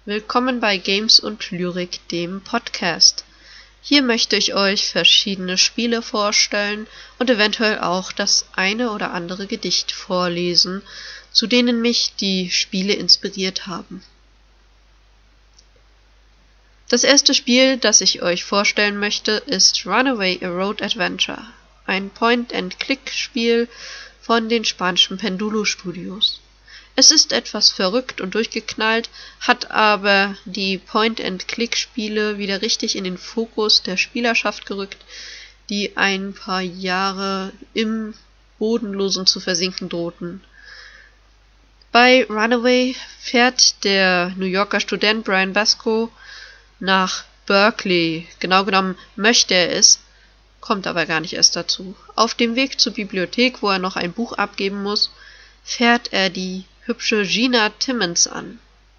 Willkommen bei Games und Lyrik, dem Podcast. Hier möchte ich euch verschiedene Spiele vorstellen und eventuell auch das eine oder andere Gedicht vorlesen, zu denen mich die Spiele inspiriert haben. Das erste Spiel, das ich euch vorstellen möchte, ist Runaway: A Road Adventure, ein Point-and-Click-Spiel von den spanischen Pendulo Studios. Es ist etwas verrückt und durchgeknallt, hat aber die Point-and-Click-Spiele wieder richtig in den Fokus der Spielerschaft gerückt, die ein paar Jahre im Bodenlosen zu versinken drohten. Bei Runaway fährt der New Yorker Student Brian Basco nach Berkeley. Genau genommen möchte er es, kommt aber gar nicht erst dazu. Auf dem Weg zur Bibliothek, wo er noch ein Buch abgeben muss, fährt er die hübsche Gina Timmons an.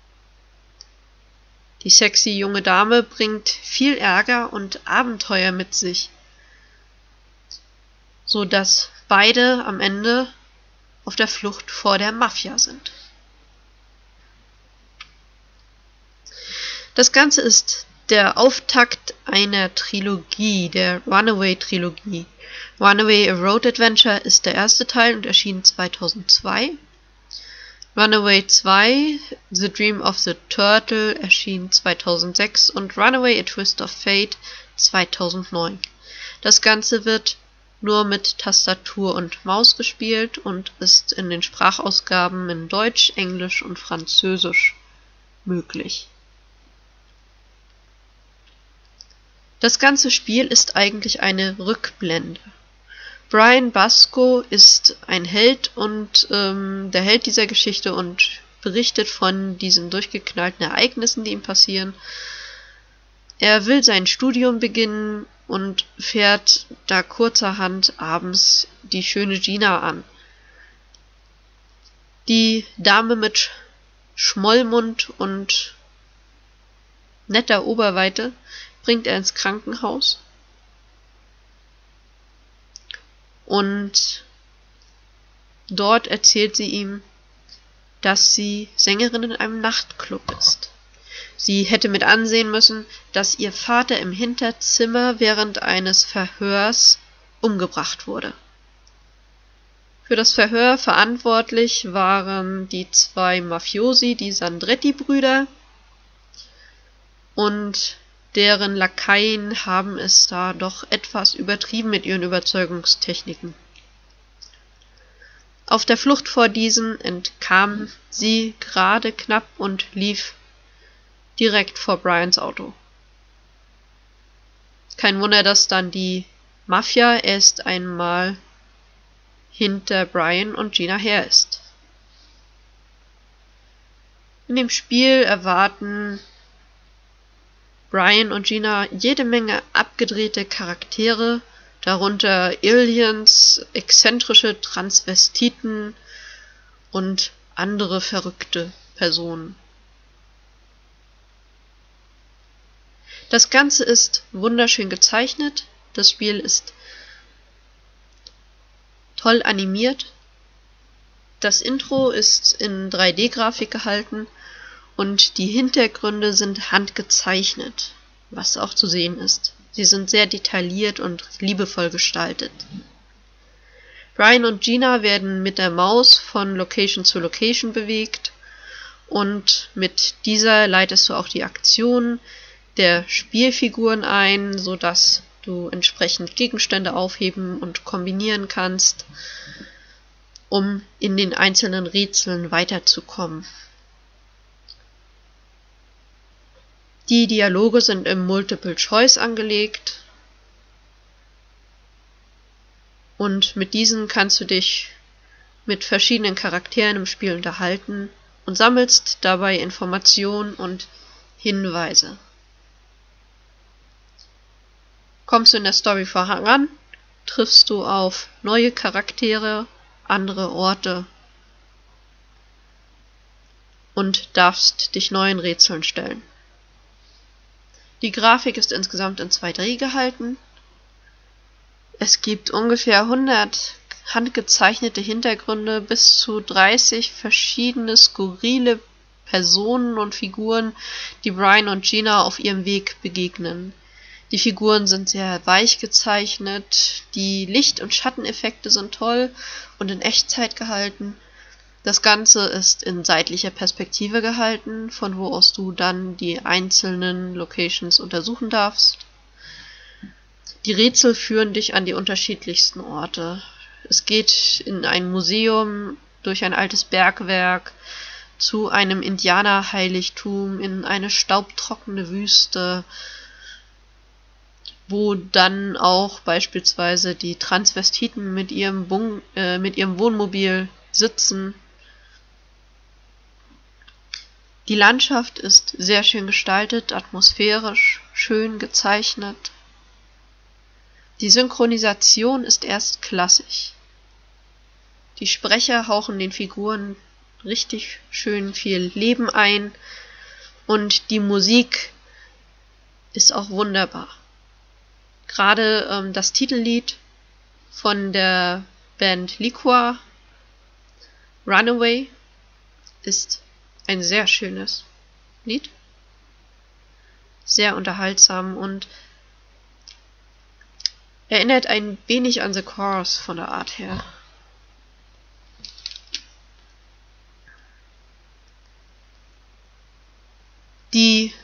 Die sexy junge Dame bringt viel Ärger und Abenteuer mit sich, so dass beide am Ende auf der Flucht vor der Mafia sind. Das Ganze ist der Auftakt einer Trilogie, der Runaway-Trilogie. Runaway: A Road Adventure ist der erste Teil und erschien 2002. Runaway 2, The Dream of the Turtle, erschien 2006 und Runaway: A Twist of Fate 2009. Das Ganze wird nur mit Tastatur und Maus gespielt und ist in den Sprachausgaben in Deutsch, Englisch und Französisch möglich. Das ganze Spiel ist eigentlich eine Rückblende. Brian Basco ist ein Held und der Held dieser Geschichte und berichtet von diesen durchgeknallten Ereignissen, die ihm passieren. Er will sein Studium beginnen und fährt da kurzerhand abends die schöne Gina an. Die Dame mit Schmollmund und netter Oberweite bringt er ins Krankenhaus. Und dort erzählt sie ihm, dass sie Sängerin in einem Nachtclub ist. Sie hätte mit ansehen müssen, dass ihr Vater im Hinterzimmer während eines Verhörs umgebracht wurde. Für das Verhör verantwortlich waren die zwei Mafiosi, die Sandretti-Brüder, und deren Lakaien haben es da doch etwas übertrieben mit ihren Überzeugungstechniken. Auf der Flucht vor diesen entkam sie gerade knapp und lief direkt vor Brians Auto. Kein Wunder, dass dann die Mafia erst einmal hinter Brian und Gina her ist. In dem Spiel erwarten Brian und Gina jede Menge abgedrehte Charaktere, darunter Aliens, exzentrische Transvestiten und andere verrückte Personen. Das Ganze ist wunderschön gezeichnet, das Spiel ist toll animiert, das Intro ist in 3D-Grafik gehalten und die Hintergründe sind handgezeichnet, was auch zu sehen ist. Sie sind sehr detailliert und liebevoll gestaltet. Brian und Gina werden mit der Maus von Location zu Location bewegt und mit dieser leitest du auch die Aktion der Spielfiguren ein, sodass du entsprechend Gegenstände aufheben und kombinieren kannst, um in den einzelnen Rätseln weiterzukommen. Die Dialoge sind im Multiple Choice angelegt und mit diesen kannst du dich mit verschiedenen Charakteren im Spiel unterhalten und sammelst dabei Informationen und Hinweise. Kommst du in der Story voran, triffst du auf neue Charaktere, andere Orte und darfst dich neuen Rätseln stellen. Die Grafik ist insgesamt in 2D gehalten. Es gibt ungefähr 100 handgezeichnete Hintergründe, bis zu 30 verschiedene skurrile Personen und Figuren, die Brian und Gina auf ihrem Weg begegnen. Die Figuren sind sehr weich gezeichnet, die Licht- und Schatteneffekte sind toll und in Echtzeit gehalten. Das Ganze ist in seitlicher Perspektive gehalten, von wo aus du dann die einzelnen Locations untersuchen darfst. Die Rätsel führen dich an die unterschiedlichsten Orte. Es geht in ein Museum, durch ein altes Bergwerk, zu einem Indianerheiligtum, in eine staubtrockene Wüste, wo dann auch beispielsweise die Transvestiten mit ihrem Wohnmobil sitzen. Die Landschaft ist sehr schön gestaltet, atmosphärisch, schön gezeichnet. Die Synchronisation ist erstklassig. Die Sprecher hauchen den Figuren richtig schön viel Leben ein und die Musik ist auch wunderbar. Gerade das Titellied von der Band Liqua, Runaway, ist ein sehr schönes Lied. Sehr unterhaltsam und erinnert ein wenig an The Chorus von der Art her. Die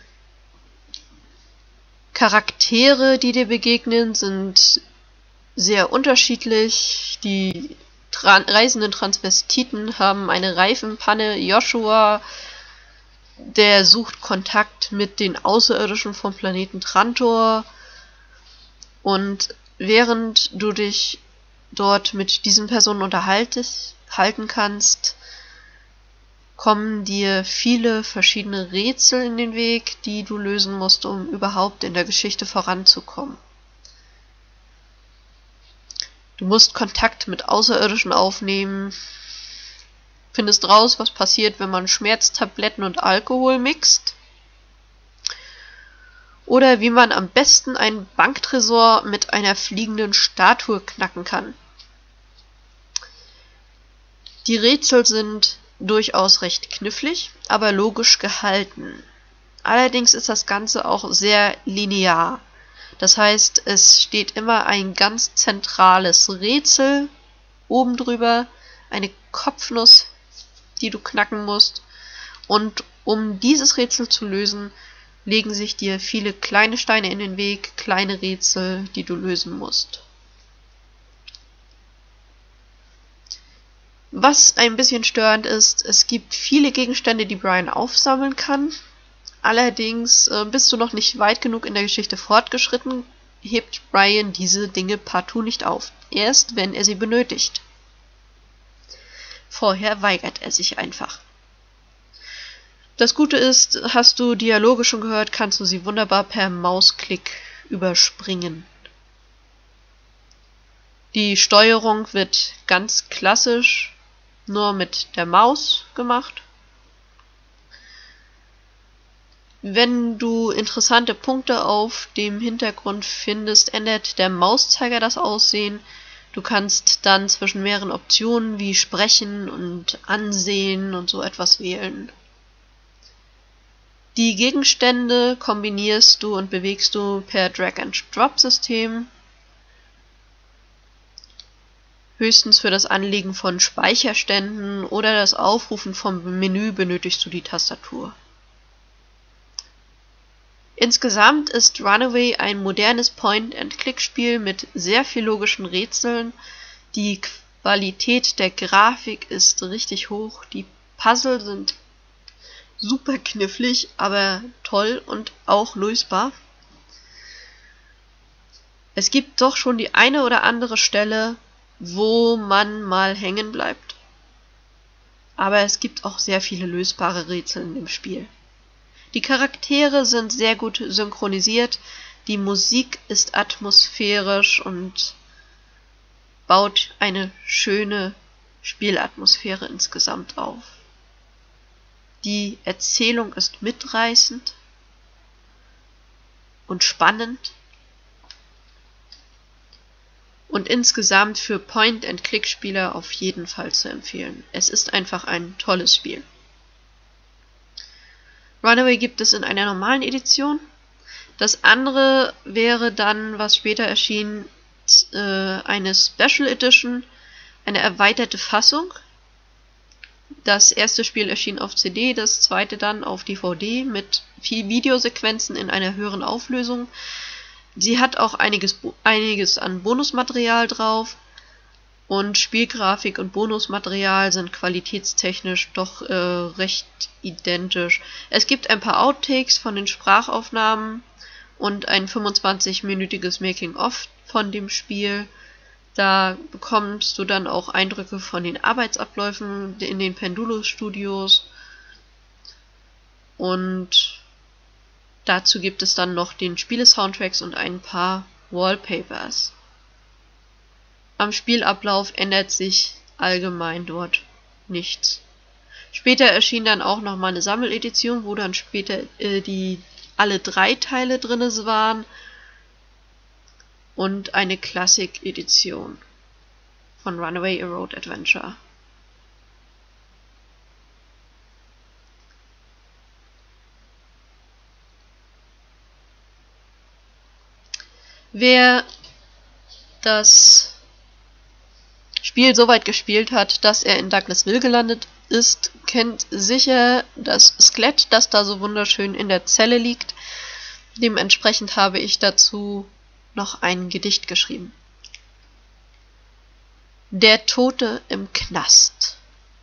Charaktere, die dir begegnen, sind sehr unterschiedlich. Die reisenden Transvestiten haben eine Reifenpanne. Joshua, der sucht Kontakt mit den Außerirdischen vom Planeten Trantor. Und während du dich dort mit diesen Personen halten kannst, kommen dir viele verschiedene Rätsel in den Weg, die du lösen musst, um überhaupt in der Geschichte voranzukommen. Du musst Kontakt mit Außerirdischen aufnehmen, findest raus, was passiert, wenn man Schmerztabletten und Alkohol mixt, oder wie man am besten einen Banktresor mit einer fliegenden Statue knacken kann. Die Rätsel sind durchaus recht knifflig, aber logisch gehalten. Allerdings ist das Ganze auch sehr linear. Das heißt, es steht immer ein ganz zentrales Rätsel oben drüber, eine Kopfnuss, die du knacken musst. Und um dieses Rätsel zu lösen, legen sich dir viele kleine Steine in den Weg, kleine Rätsel, die du lösen musst. Was ein bisschen störend ist, es gibt viele Gegenstände, die Brian aufsammeln kann. Allerdings bist du noch nicht weit genug in der Geschichte fortgeschritten, hebt Brian diese Dinge partout nicht auf. Erst wenn er sie benötigt. Vorher weigert er sich einfach. Das Gute ist, hast du Dialoge schon gehört, kannst du sie wunderbar per Mausklick überspringen. Die Steuerung wird ganz klassisch nur mit der Maus gemacht. Wenn du interessante Punkte auf dem Hintergrund findest, ändert der Mauszeiger das Aussehen. Du kannst dann zwischen mehreren Optionen wie Sprechen und Ansehen und so etwas wählen. Die Gegenstände kombinierst du und bewegst du per Drag-and-Drop-System. Höchstens für das Anlegen von Speicherständen oder das Aufrufen vom Menü benötigst du die Tastatur. Insgesamt ist Runaway ein modernes Point-and-Click-Spiel mit sehr viel logischen Rätseln. Die Qualität der Grafik ist richtig hoch. Die Puzzle sind super knifflig, aber toll und auch lösbar. Es gibt doch schon die eine oder andere Stelle, wo man mal hängen bleibt. Aber es gibt auch sehr viele lösbare Rätsel in dem Spiel. Die Charaktere sind sehr gut synchronisiert, die Musik ist atmosphärisch und baut eine schöne Spielatmosphäre insgesamt auf. Die Erzählung ist mitreißend und spannend und insgesamt für Point-and-Click-Spieler auf jeden Fall zu empfehlen. Es ist einfach ein tolles Spiel. Runaway gibt es in einer normalen Edition. Das andere wäre dann, was später erschien, eine Special Edition, eine erweiterte Fassung. Das erste Spiel erschien auf CD, das zweite dann auf DVD mit viel Videosequenzen in einer höheren Auflösung. Sie hat auch einiges an Bonusmaterial drauf und Spielgrafik und Bonusmaterial sind qualitätstechnisch doch recht identisch. Es gibt ein paar Outtakes von den Sprachaufnahmen und ein 25-minütiges Making-of von dem Spiel. Da bekommst du dann auch Eindrücke von den Arbeitsabläufen in den Pendulous Studios und dazu gibt es dann noch den Spiele-Soundtracks und ein paar Wallpapers. Am Spielablauf ändert sich allgemein dort nichts. Später erschien dann auch nochmal eine Sammeledition, wo dann später alle 3 Teile drin waren und eine Classic-Edition von Runaway: A Road Adventure. Wer das Spiel so weit gespielt hat, dass er in Douglasville gelandet ist, kennt sicher das Skelett, das da so wunderschön in der Zelle liegt. Dementsprechend habe ich dazu noch ein Gedicht geschrieben. Der Tote im Knast.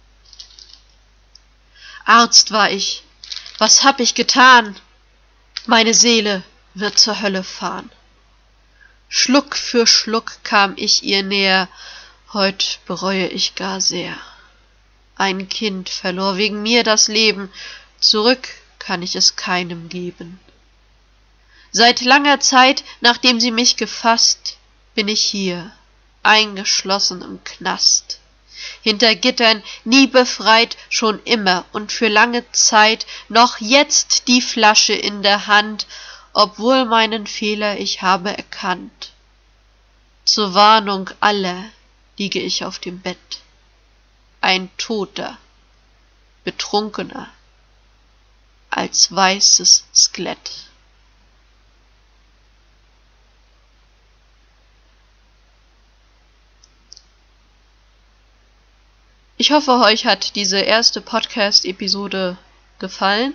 Arzt war ich, was hab ich getan? Meine Seele wird zur Hölle fahren. Schluck für Schluck kam ich ihr näher, heut bereue ich gar sehr. Ein Kind verlor wegen mir das Leben, zurück kann ich es keinem geben. Seit langer Zeit, nachdem sie mich gefasst, bin ich hier, eingeschlossen im Knast. Hinter Gittern, nie befreit, schon immer und für lange Zeit, noch jetzt die Flasche in der Hand, obwohl meinen Fehler ich habe erkannt. Zur Warnung aller liege ich auf dem Bett, ein Toter, betrunkener, als weißes Skelett. Ich hoffe, euch hat diese erste Podcast-Episode gefallen.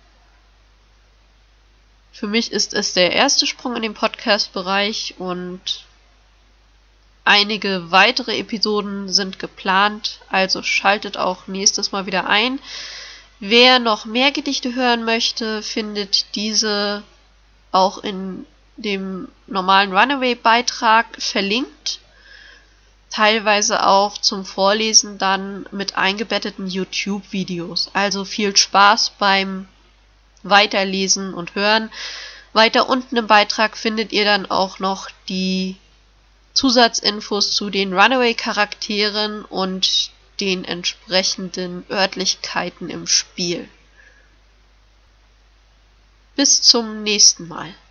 Für mich ist es der erste Sprung in den Podcast-Bereich und einige weitere Episoden sind geplant, also schaltet auch nächstes Mal wieder ein. Wer noch mehr Gedichte hören möchte, findet diese auch in dem normalen Runaway-Beitrag verlinkt. Teilweise auch zum Vorlesen dann mit eingebetteten YouTube-Videos. Also viel Spaß beim Weiterlesen und Hören. Weiter unten im Beitrag findet ihr dann auch noch die Zusatzinfos zu den Runaway-Charakteren und den entsprechenden Örtlichkeiten im Spiel. Bis zum nächsten Mal.